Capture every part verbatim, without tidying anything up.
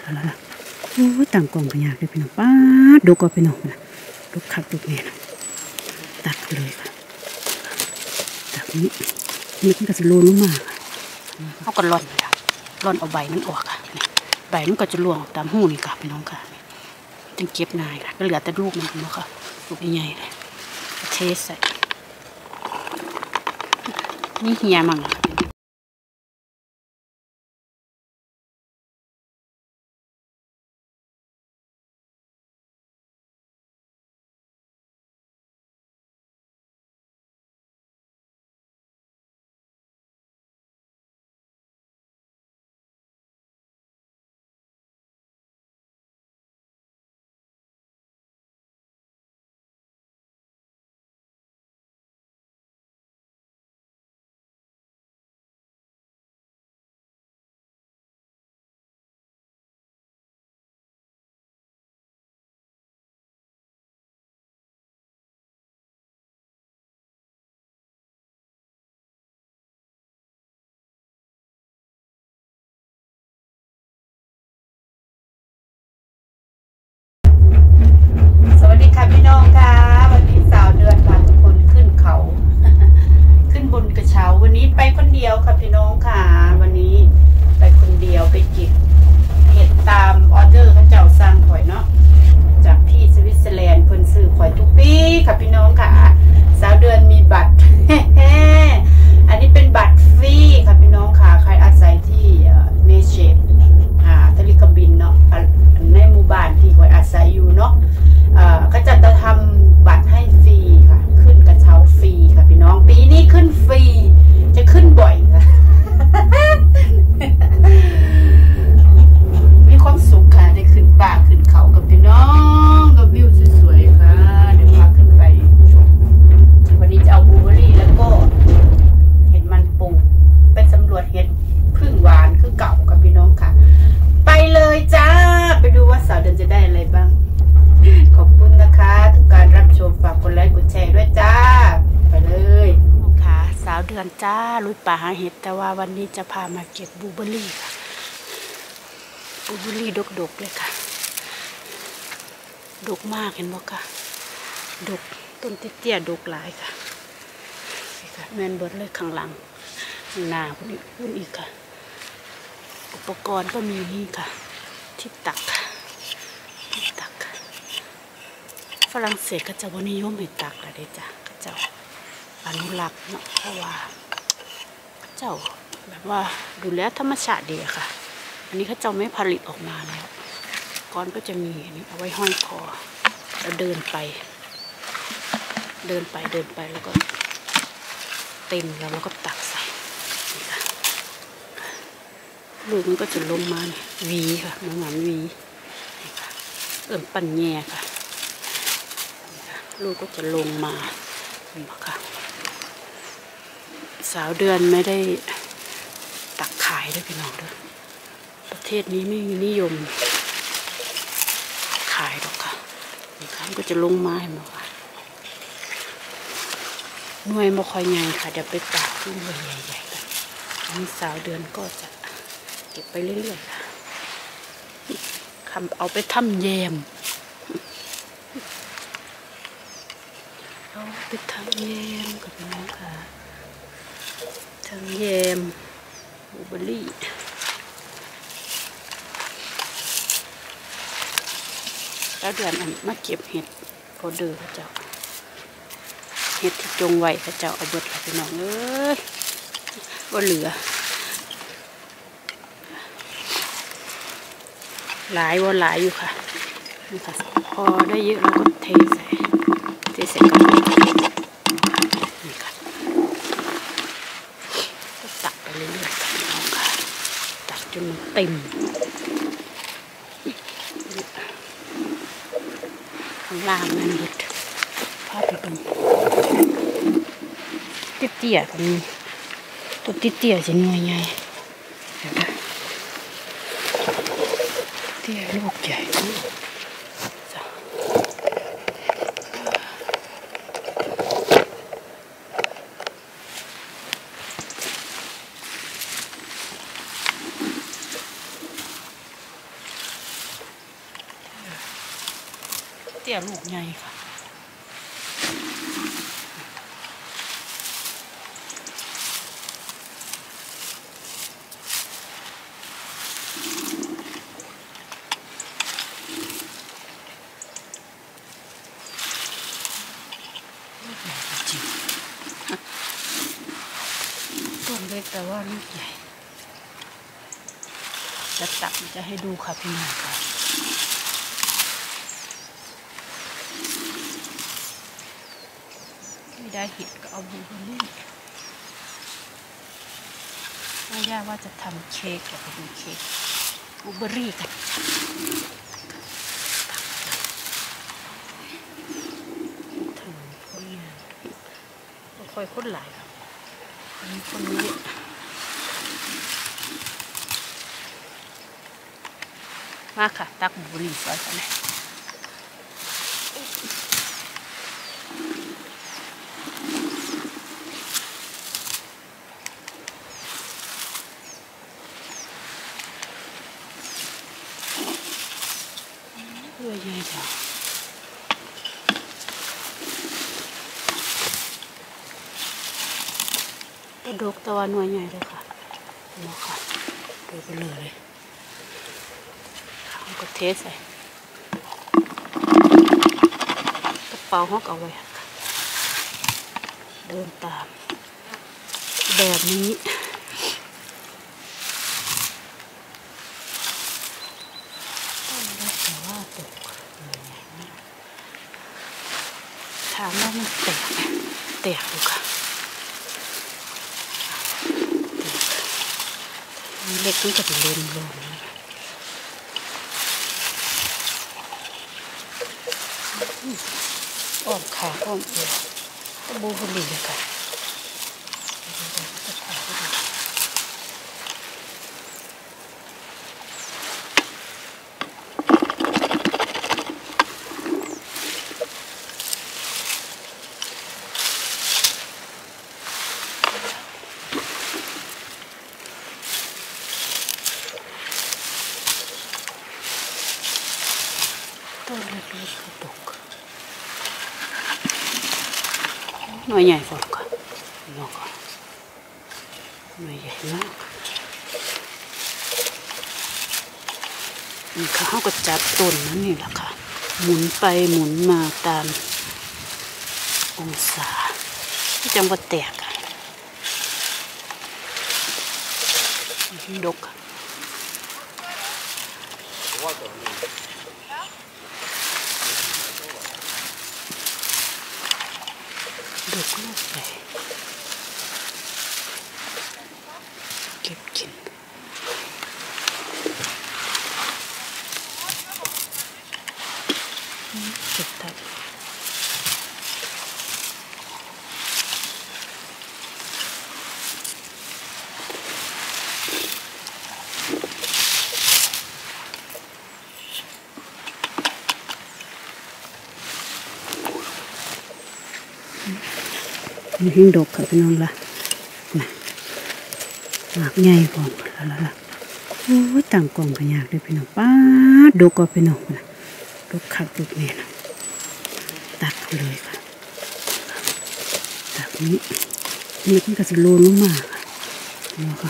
กันแล้วล่ะโอ้ต่างกล่องกันยากเลยพี่น้องป้าดูก็พี่น้องนะดูขับดูเนี่ยนะตักเลยค่ะตักนี้นี่มันก็จะโลนลงมาเขาก็ร่อนเลยร่อนเอาใบมันออกค่ะใบมันก็จะล่วงตามหูนี่ค่ะพี่น้องค่ะจึงเก็บนายค่ะก็เหลือแต่ลูกมันเนาะค่ะลูกใหญ่ๆเลยเทใส่นี่เฮียมั่งพี่น้องค่ะวันนี้สาวเดือนพาทุกคนขึ้นเขาขึ้นบนกระเช้าวันนี้ไปคนเดียวค่ะพี่น้องค่ะวันนี้ไปคนเดียวไปเก็บเห็ดตามออเดอร์เขาเจ้าสั่งข่อยเนาะจากที่สวิตเซอร์แลนด์เพิ่นซื้อข่อยทุกปีค่ะพี่น้องค่ะสาวเดือนมีบัตร อันนี้เป็นบัตรฟรีค่ะพี่น้องค่ะใครอาศัยที่เมเชตทะเลกบินเนาะในหมู่บ้านที่ข่อยอาศัยอยู่เนาะเขาจะจะทำบัตรให้ฟรีค่ะขึ้นกระเช้าฟรีค่ะพี่น้องปีนี้ขึ้นฟรีจะขึ้นบ่อยค่ะ มีความสุขค่ะได้ขึ้นป่าขึ้นเขากับพี่น้องกับวิวสวยๆค่ะเดี๋ยวพาขึ้นไปชมวันนี้จะเอาบลูเบอร์รี่แล้วก็เห็ดมันปูไปสำรวจเห็ดพึ่งหวานคือเก่ากับพี่น้องค่ะไปเลยจ้าไปดูว่าสาวเดือนจะได้อะไรบ้างขอบคุณนะคะทุกการรับชมฝากกดไลค์กดแชร์ด้วยจ้าไปเลยค่ะสาวเดือนจ้าลุยป่าหาเห็ดแต่ว่าวันนี้จะพามาเก็บบลูเบอร์รี่ค่ะบลูเบอร์รี่ดกๆเลยค่ะดกมากเห็นบ่ค่ะดกต้นเตี้ยๆดกหลายค่ะแมนเบิร์ดเลยข้างหลังหน้าพวกนี้พุ่นอีกค่ะอุปกรณ์ก็มีนี่ค่ะที่ตักที่ตักฝรั่งเศสก็จะวันนิยมให้ตักอะไรได้จ้ะก็จะอนุรักษ์เนาะเพราะว่าเจ้าแบบว่าดูแลธรรมชาติดีค่ะอันนี้เขาเจ้าไม่ผลิตออกมาแล้วก้อนก็จะมีอันนี้เอาไว้ห้อยคอแล้วเดินไปเดินไปเดินไปแล้วก็เต็มแล้วแล้วก็ตักใส่นี่ค่ะลูกมันก็จะลงมาวีค่ะเหมือนวีนี่ค่ะเอิ่มปั่นแย่ค่ะลูกก็จะลงมาเห็นไหมคะสาวเดือนไม่ได้ตักขายด้วยพี่น้องด้วยประเทศนี้ไม่มีนิยมขายหรอกค่ะนี่ค่ะก็จะลงมาเห็นไหมคะหน่วยมะคอยใหญ่ค่ะเดี๋ยวไปตักที่หน่วยใหญ่ๆกันนี่สาวเดือนก็จะเก็บไปเรื่อยๆค่ะทำเอาไปทำแยมเอาไปทำแยมกับน้องค่ะทำแยมบลูเบอร์รี่แล้วเดือนอันมาเก็บเห็ดพอเดือเจ้าเห็ดที่จงไว้พระเจ้าเอาเบิดค่ะพี่น้องเอ้ยว่าเหลือหลายว่าหลายอยู่ค่ะนี่ค่ะพอได้เยอะแล้วก็เทใส่เทใส่กันนี่ค่ะก็ตักไปเรื่อยๆค่ะพี่น้องค่ะตักจนมันเต็มข้างล่างมันหมดพาไปดูเตี้ยๆกันนี่ตัวเตี้ยๆจะหน่วยใหญ่เตี้ยลูกใหญ่ตี้ยๆลูกใหญ่ค่ะต้นเล็กแต่ว่าลูกใหญ่จะตักจะให้ดูค่ะพี่น้องค่ะไม่ได้เห็ดก็เอาบูเบอรี่แม่ย่าว่าจะทำเค้กกับเป็นเค้กบูเบอรี่กันถึงคนงานค่อยๆคนหลายครับมีคนนี้มาค่ะตักบูเบอรี่ซอยกันเลยเพื่อใหญ่จ้ะกระดกตะวันหน่วยใหญ่เลยค่ะมาค่ะดูไปเลยข้าวก็เทใส่กระเป๋าห้องเอาไว้ค่ะเดินตามแบบนี้ต้นเล็กแต่ว่าตกถามว่ามันแตกแตกดูค่ะเล็กนี่จะเป็นเลนลงอ้อมขาอ้อมเอวก็บูบุรีเลยค่ะต้นเล็กๆก็ตกหน่วยใหญ่ฝนก่อนมองก่อนหน่วยใหญ่มากนี่ค่ะเขาก็จับต้นนั่นนี่แหละค่ะหมุนไปหมุนมาตามองศาที่จังหวัดแตกดกดกลูกใหญ่เก็บกินเก็บทับมันหิ้งดกค่ะพี่น้องละนะหมากใหญ่ก่อนละละละโอ้ยต่างกล่องกันยากเลยพี่น้องป้าดกก็พี่น้องนะดกขัดดกเนี่ยนะตัดเลยค่ะตัดนี้นี่มันก็จะโลนลงมาค่ะนี่ค่ะ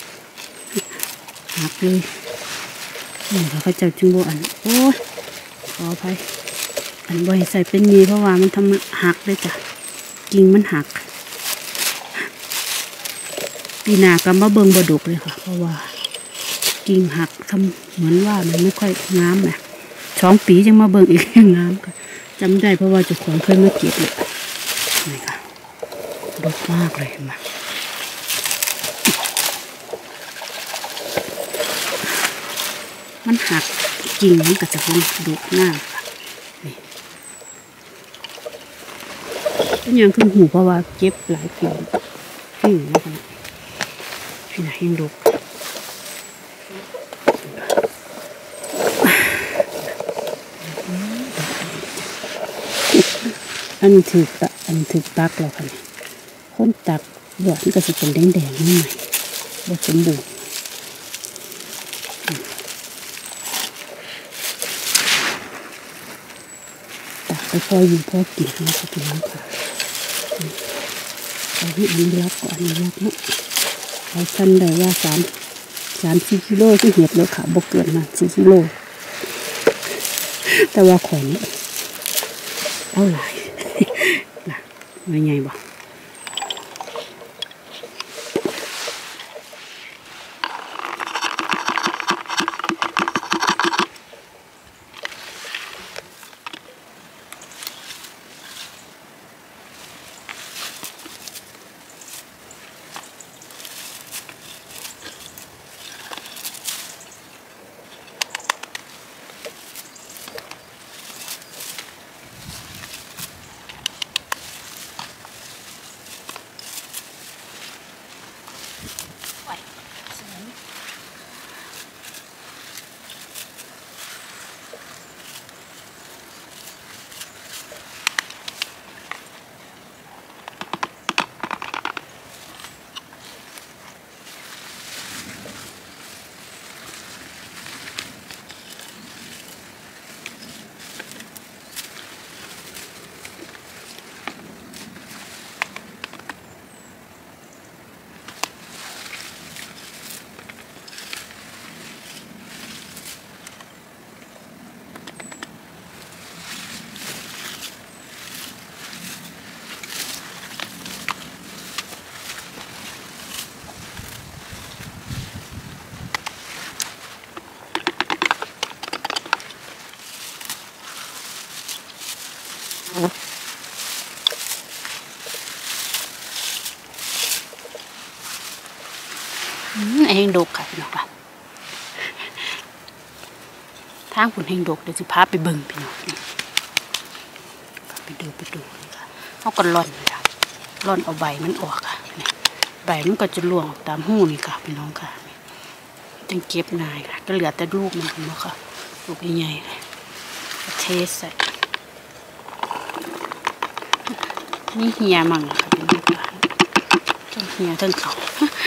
หักเลยนี่ค่ะเขาจะจุ่มโบอันโอ้ยขออภัยอันบ่ให้ใส่เป็นมีเพราะว่ามันทำหักเลยจ้ะกิ่งมันหักปีหน้าก็มาเบิ่งบดกเลยค่ะเพราะว่ากิ่งหักทำเหมือนว่ามันไม่ค่อยงามนะสองปียังมาเบิ่งอีกงามค่ะจำได้เพราะว่าเจ้าของเคยมาเก็บเลยนี่ค่ะดกมากเลยมามันหักกิ่งมันก็จะเป็นดกงามค่ะนี่เป็นอย่างขึ้นหูเพราะว่าเก็บหลายปีปีแล้วกันพี่น่ะยังดกอันนี้ถือตะอันถือตักแล้วค่ะคนตักหยอดมันก็จะเป็นแดงๆนี่ใหม่บดสมบูรณ์ไปพออยู่พอกินนะคะพี่น้องค่ะเอาที่อันนี้รับก่อนอันนี้รับเนาะเอาชั้นได้ว่าสามสามสี่กิโลที่เห็ดเลยค่ะบกเกินมาสี่กิโลแต่ว่าของนี้เอาหลายนะไม่ไงบ่ไอ้เฮงดกค่ะพี่น้องค่ะทางผลเฮงดกเดี๋ยวจะพาไปเบิ่งพี่น้องไปดูไปดูค่ะเขาก็ร่อนค่ะร่อนเอาใบมันออกค่ะใบมันก็จะร่วงตามหูนี่ค่ะพี่น้องค่ะจึงเก็บนายค่ะก็เหลือแต่ลูกมันเนาะค่ะลูกใหญ่ๆเลยเทใส่นี่เหี่ยมั่งค่ะพี่น้องค่ะทั้งเหี่ยทั้งเขา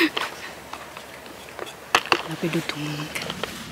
เราไปดูถุงนี้กัน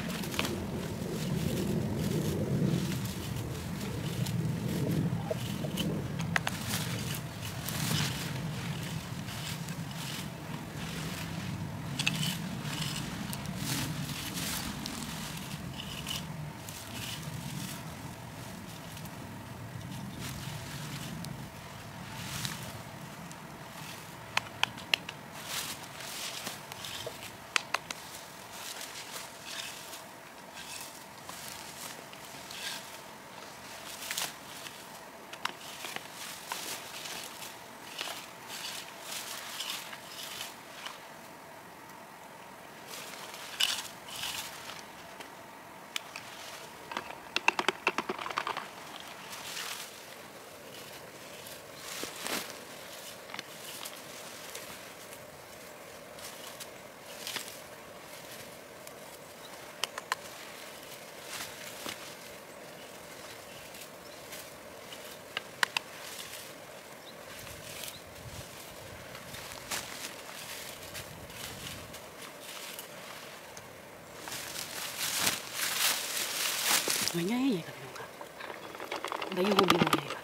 มันง่ายๆกับน้องค่ะใบยูบีใหญ่ค่ะ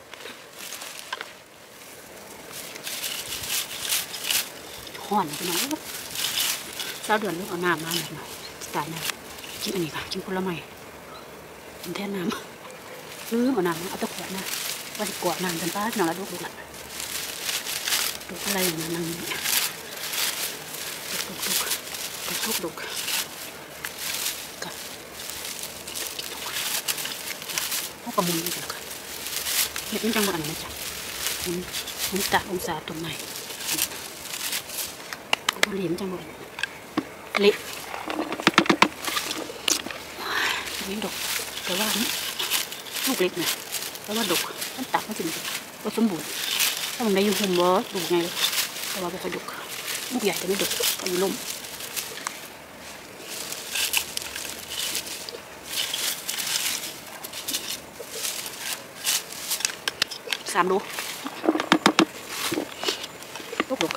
ห่อนพี่น้องเช้าเดือนลูกเอาน้ำมาหน่อยสายน้ำกินอันนี้ค่ะกินผลไม้กินแทนน้ำลืมเอาน้ำเอาตะขวดนะว่าจะกวาดน้ำกันป้าพี่น้องแล้วดูดูละดูอะไรอย่างนั้นนั่งนี่ดูดูดูดูดูกับเขากระมุนนี่กันค่ะเห็นจังหวะนี้จ้ะมันมันตัดองศาตรงไหนก็เหลี่ยมจังหวะเละนี่ดกแต่ว่าลูกเล็กนะแต่ว่าดกมันตัดมันสิก็สมบูรณ์ถ้ามันได้อยู่หุ่มว่าดูไงแต่ว่าไม่ค่อยดกลูกใหญ่แต่ไม่ดกก็อยู่ล่มสามโลลูกดก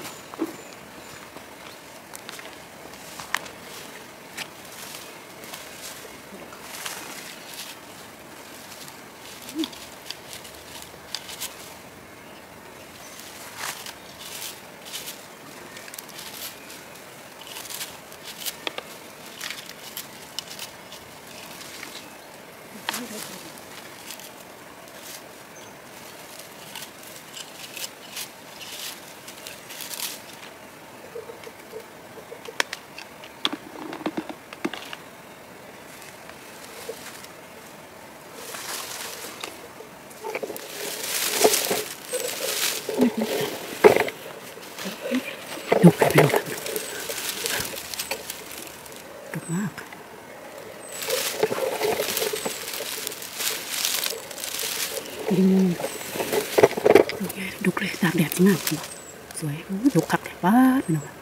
ดูไปดูดูมากดีมากดูเลยตากแดดงามสวยดูขับแดดบ้าไปหน่อย